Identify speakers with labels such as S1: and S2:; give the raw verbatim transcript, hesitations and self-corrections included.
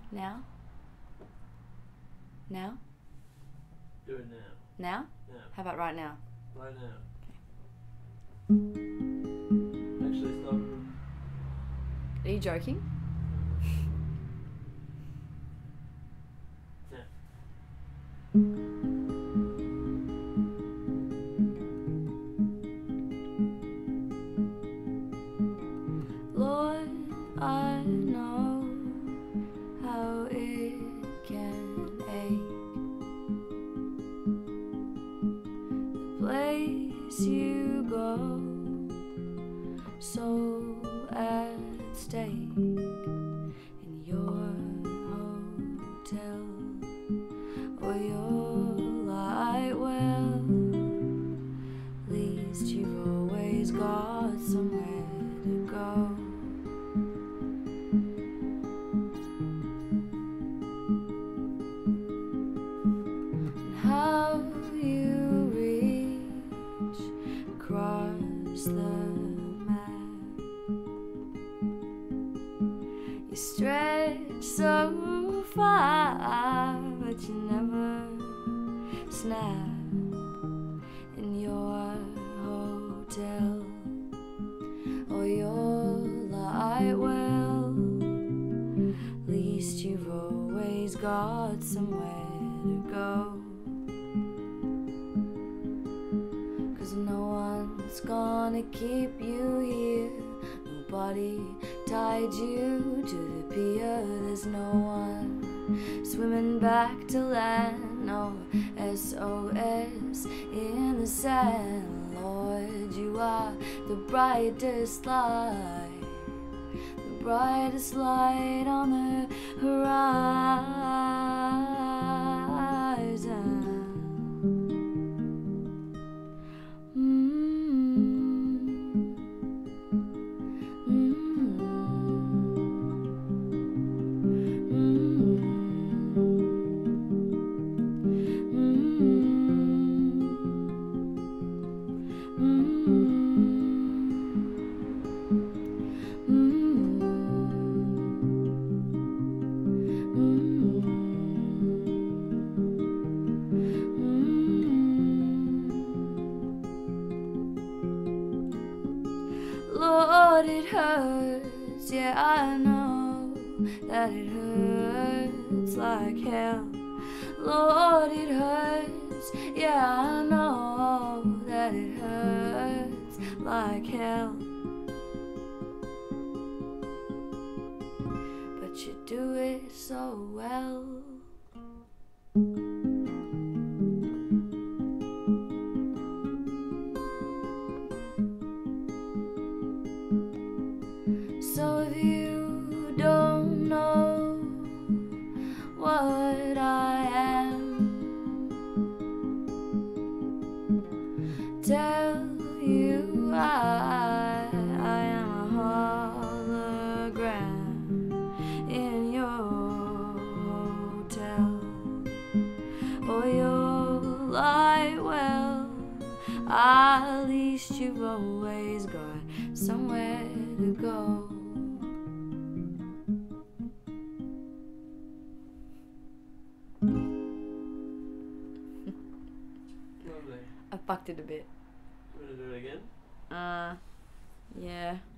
S1: Now? Now?
S2: Do it now.
S1: Now?
S2: Now.
S1: How about right now?
S2: Right now. Actually, stop.
S1: Are you joking?
S2: Now.
S1: Lord, I know how it can ache. The place you go, so at stake in your hotel or your light well. Least you've always got somewhere to go. How you reach across the map, you stretch so far, but you never snap in your hotel or your light well. Least you've always got somewhere to go. No one's gonna keep you here. Nobody tied you to the pier. There's no one swimming back to land. No S O S in the sand. Lord, you are the brightest light, the brightest light on the horizon. Lord, it hurts, yeah, I know that it hurts like hell. Lord, it hurts, yeah, I know that it hurts like hell. But you do it so well. So if you don't know what I am, tell you I, I am a hologram in your hotel or your light well. At least you've always got somewhere to go.
S2: Lovely.
S1: I fucked it a bit.
S2: You want to do it again?
S1: Uh, yeah.